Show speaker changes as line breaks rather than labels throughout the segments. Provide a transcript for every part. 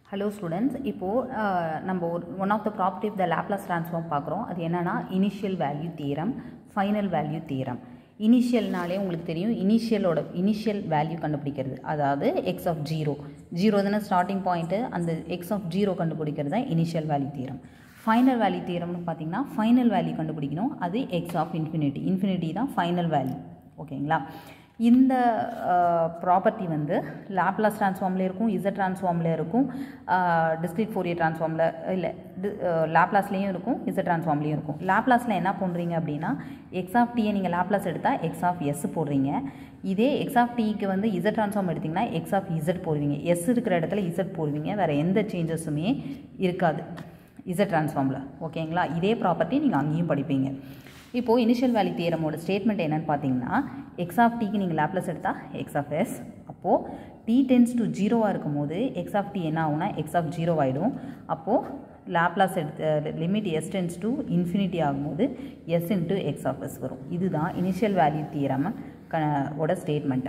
Hello students, இப்போ நம்ம one of the property of the Laplace transform பார்க்குறோம். அது என்னன்னா initial value theorem, final value theorem. இனிஷியல்னாலே உங்களுக்கு தெரியும் இனிஷியல் வேல்யூ கண்டுபிடிக்கிறது, அதாவது எக்ஸ் ஆஃப் ஜீரோ தானே ஸ்டார்டிங் பாயிண்ட்டு, அந்த எக்ஸ் ஆஃப் ஜீரோ கண்டுபிடிக்கிறது தான் initial value theorem. Final value தியரம்னு பார்த்தீங்கன்னா ஃபைனல் வேல்யூ கண்டுபிடிக்கணும், அது எக்ஸ் ஆஃப் இன்ஃபினிட்டி தான் ஃபைனல் வேல்யூ. ஓகேங்களா? இந்த ப்ராப்பர்ட்டி வந்து லாப்லாஸ் ட்ரான்ஸ்ஃபார்ம்லேயே இருக்கும், இசட் ட்ரான்ஸ்ஃபார்ம்லேயே இருக்கும், டிஸ்க்ரீட் ஃபோரியர் ட்ரான்ஸ்ஃபார்மில் இல்லை, லாப்லாஸ்லேயும் இருக்கும், இசட் ட்ரான்ஸ்ஃபார்ம்லேயும் இருக்கும். லாப்லாஸில் என்ன பண்ணுறீங்க அப்படின்னா எக்ஸ் ஆஃப் டீயை நீங்கள் லாப்லாஸ் எடுத்தால் எக்ஸ் ஆஃப் எஸ் போடுறீங்க. இதே எக்ஸ் ஆஃப் டீக்கு வந்து இசட் ட்ரான்ஸ்ஃபார்ம் எடுத்திங்கன்னா எக்ஸ் ஆஃப் இசட் போடுவீங்க. எஸ் இருக்கிற இடத்துல இசட் போடுவீங்க, வேறு எந்த சேஞ்சஸுமே இருக்காது இசட் ட்ரான்ஸ்ஃபார்மில். ஓகேங்களா? இதே ப்ராப்பர்ட்டி நீங்கள் அங்கேயும் படிப்பீங்க. இப்போது இனிஷியல் வேல்யூ தியரமோட ஸ்டேட்மெண்ட் என்னென்னு பார்த்தீங்கன்னா, எக்ஸ் ஆஃப் டீக்கு நீங்கள் லாப்லாஸ் எடுத்தால் எக்ஸ் ஆஃப் எஸ், அப்போது டி டென்ஸ் டு ஜீரோவாக இருக்கும் போது எக்ஸ் ஆஃப் டி என்ன ஆகுனா எக்ஸ் ஆஃப் ஜீரோ ஆகிடும். அப்போது லாப்லாஸ் எடுத்து limit s tends to infinity ஆகும்போது s into x of s வரும். இதுதான் இனிஷியல் வேல்யூ தியரம் ஓட ஸ்டேட்மெண்ட்.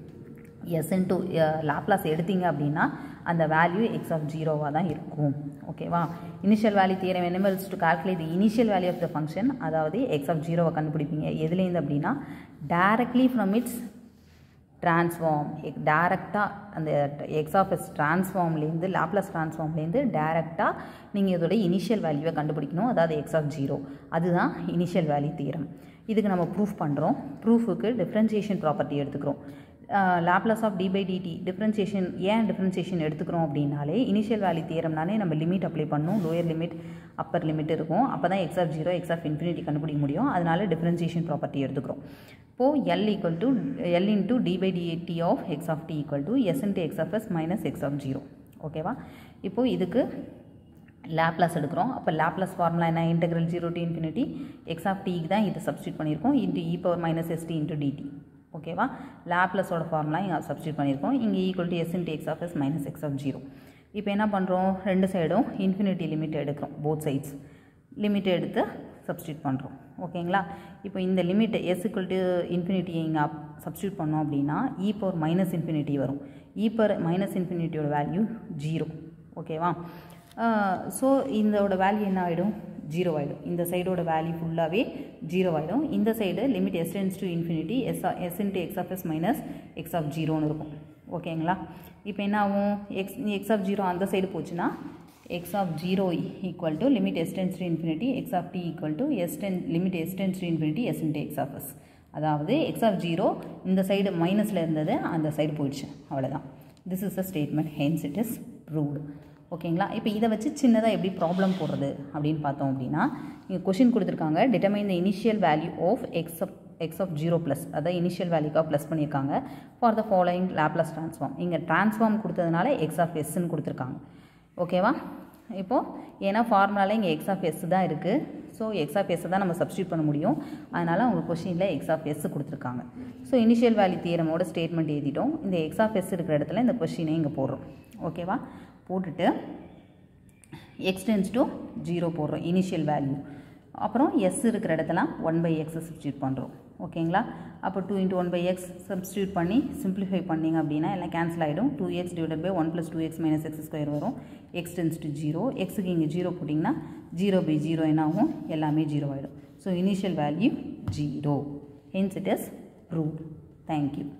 எஸ் இன்ட்டு லாப்லாஸ் எடுத்தீங்க அப்படின்னா அந்த வேல்யூ எக்ஸ் ஆஃப் ஜீரோவாக தான் இருக்கும். ஓகேவா? Initial value theorem enables to calculate the initial value of the function, அதாவது எக்ஸ் ஆஃப் ஜீரோவை கண்டுபிடிப்பீங்க எதுலேருந்து அப்படின்னா டைரக்ட்லி ஃப்ரம் இட்ஸ் ட்ரான்ஸ்ஃபார்ம். டைரெக்டாக அந்த எக்ஸ் ஆஃப் எஸ் ட்ரான்ஸ்ஃபார்ம்லேருந்து லாப்லாஸ் ட்ரான்ஸ்ஃபார்ம்லேருந்து டைரெக்டாக நீங்கள் இதோட இனிஷியல் வேல்யூவை கண்டுபிடிக்கணும், அதாவது எக்ஸ் ஆஃப் ஜீரோ. அதுதான் இனிஷியல் வேல்யூ தியரம். இதுக்கு நம்ம ப்ரூஃப் பண்ணுறோம். ப்ரூஃபுக்கு டிஃப்ரென்சியேஷன் ப்ராப்பர்ட்டி எடுத்துக்கிறோம். Laplace of d by dt differentiation ஏன் டிஃப்ரென்சியேஷன் எடுத்துக்கிறோம் அப்படின்னாலே இனிஷியல் வேல்யூ தியரம்னாலே நம்ம லிமிட் அப்ளை பண்ணணும், லோயர் லிமிட் அப்பர் லிமிட் இருக்கும், அப்போ தான் x of zero x of infinity கண்டுபிடிக்க முடியும். அதனால டிஃப்ரென்சியேஷன் ப்ராப்பர்ட்டி எடுத்துக்கிறோம். இப்போது L into d by dt of x of t equal to s into x of s minus x of zero. ஓகேவா? இப்போது இதுக்கு லாப்லாஸ் எடுக்கிறோம். அப்போ லாப்லாஸ் ஃபார்முலா என்ன? Integral zero to infinity x of டிக்கு தான் இது சப்ஸ்டியூட் பண்ணியிருக்கோம், into e power minus s t into dt. ஓகேவா? லாப்லாஸோட ஃபார்முலா இங்கே சப்ஸ்டியூட் பண்ணியிருக்கோம். இங்கே equal to s into x of s minus x of zero. இப்போ என்ன பண்ணுறோம்? ரெண்டு சைடும் இன்ஃபினிட்டி லிமிட் எடுக்கிறோம், போத் சைட்ஸ் லிமிட் எடுத்து சப்ஸ்டியூட் பண்ணுறோம். ஓகேங்களா? இப்போ இந்த லிமிட் எஸ் ஈக்குவல் டு இன்ஃபினிட்டியை இங்கே சப்ஸ்டியூட் பண்ணோம் அப்படின்னா இ பவர் மைனஸ் இன்ஃபினிட்டி வரும். இ பவர் மைனஸ் இன்ஃபினிட்டியோட வேல்யூ ஜீரோ. ஓகேவா? ஸோ இதோட வேல்யூ என்ன ஆகிடும்? ஜீரோ ஆகிடும். இந்த சைடோட வேல்யூ ஃபுல்லாகவே ஜீரோ ஆகிடும். இந்த side limit s tends to infinity s into x of s minus x of ஜீரோன்னு இருக்கும். ஓகேங்களா? இப்போ என்ன ஆகும்? எக்ஸ் ஆஃப் ஜீரோ அந்த சைடு போச்சுன்னா x of zero equal to limit s tends to infinity x of t equal to limit s tends to infinity s into x of s. அதாவது x of zero இந்த side மைனஸில் இருந்தது, அந்த side போயிடுச்சு. அவ்வளோதான். This is a statement, hence it is proved. ஓகேங்களா? இப்போ இதை வச்சு சின்னதாக எப்படி ப்ராப்ளம் போடுறது அப்படின்னு பார்த்தோம் அப்படின்னா, இங்கே கொஷின் கொடுத்துருக்காங்க, determine the initial value of x of zero plus, அதாவது இனிஷியல் வேல்யூக்காக ப்ளஸ் பண்ணியிருக்காங்க for the following Laplace transform. இங்கே ட்ரான்ஸ்ஃபார்ம் கொடுத்ததுனால எக்ஸ் ஆஃப் எஸ்ன்னு கொடுத்துருக்காங்க. ஓகேவா? இப்போது ஏன்னா ஃபார்முலாவில் இங்கே எக்ஸ் ஆஃப் எஸ் தான் இருக்குது, ஸோ எக்ஸ் ஆஃப் எஸ்ஸை தான் நம்ம சப்ஸ்டியூட் பண்ண முடியும். அதனால் அவங்க கொஷினில் எக்ஸ் ஆஃப் எஸ் கொடுத்துருக்காங்க. ஸோ இனிஷியல் வேல்யூ தியரமோட ஸ்டேட்மெண்ட் எழுதிட்டோம். இந்த எக்ஸ் ஆஃப் எஸ் இருக்கிற இடத்துல இந்த கொஷினை இங்கே போடுறோம். ஓகேவா? போட்டுட்டு எக்ஸ் டென்ஸ் டு ஜீரோ போடுறோம் இனிஷியல் வேல்யூ. அப்புறம் எஸ் இருக்கிற இடத்துல 1/x சப்ஸ்டியூட் பண்ணுறோம். ஓகேங்களா? அப்போ 2 × 1/x சப்ஸ்டியூட் பண்ணி சிம்பிளிஃபை பண்ணிங்க அப்படின்னா எல்லாம் கேன்சல் ஆகிடும். 2x divided by 1 + 2x - x² வரும். X tends to zero. எக்ஸுக்கு இங்கே ஜீரோ போட்டிங்கன்னா 0/0 என்ன ஆகும்? எல்லாமே ஜீரோ ஆகிடும். So initial value zero. Hence it is proved. Thank you.